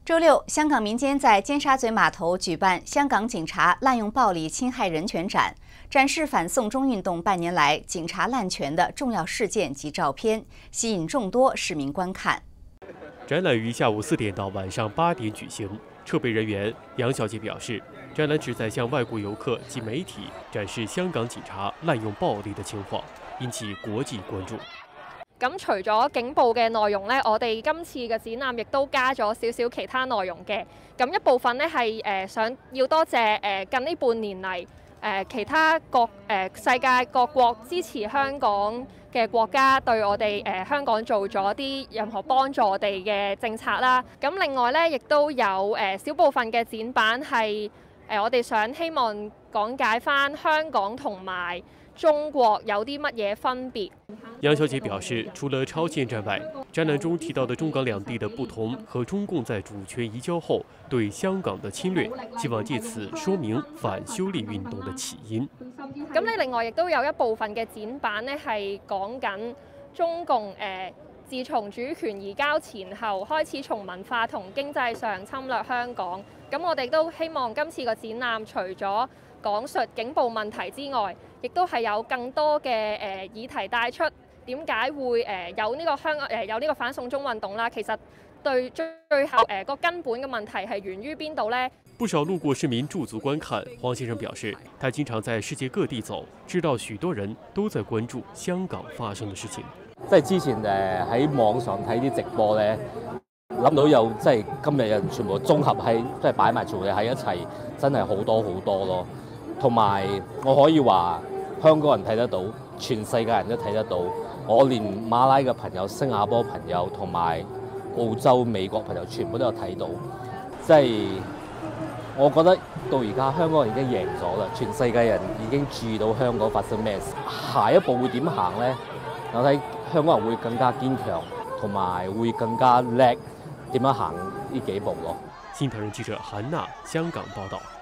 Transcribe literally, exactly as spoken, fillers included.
周六，香港民间在尖沙咀码头举办香港警察滥用暴力侵害人权展，展示反送中运动半年来警察滥权的重要事件及照片，吸引众多市民观看。 展览于下午四点到晚上八点举行。筹备人员杨小姐表示，展览旨在向外国游客及媒体展示香港警察滥用暴力的情況，引起國際關注。 咁除咗警暴嘅內容呢，我哋今次嘅展覽亦都加咗少少其他內容嘅。咁一部分呢係誒想要多謝誒近呢半年嚟誒其他各誒世界各國支持香港嘅國家對我哋誒香港做咗啲任何幫助我哋嘅政策啦。咁另外呢，亦都有誒少部分嘅展板係誒我哋想希望講解返香港同埋中國有啲乜嘢分別？ 楊小姐表示，除了超限戰外，展覽中提到的中港兩地的不同和中共在主權移交後對香港的侵略，希望借此說明反修例運動的起因。 咁你另外亦都有一部分嘅展板呢係講緊中共誒、呃、自從主權移交前後開始從文化同經濟上侵略香港。咁我哋都希望今次個展覽除咗講述警暴問題之外，亦都係有更多嘅誒議題帶出點解會誒有呢個香港誒有呢個反送中運動啦。其實對最後誒個根本嘅問題係源於邊度呢？ 不少路過市民駐足觀看。黃先生表示，他經常在世界各地走，知道許多人都在關注香港發生的事情。 即係之前誒喺網上睇啲直播咧，諗到有即係今日人全部綜合喺即係擺埋做嘢喺一齊，真係好多好多咯。同埋我可以話香港人睇得到，全世界人都睇得到。我連馬拉嘅朋友、新加坡朋友同埋澳洲、美國朋友全部都有睇到。即係我覺得到而家香港人已經贏咗啦，全世界人已經注意到香港發生咩事。下一步會點行呢？我睇香港人會更加堅強，同埋會更加叻點樣行呢幾步咯。 新唐人記者韓娜香港報道。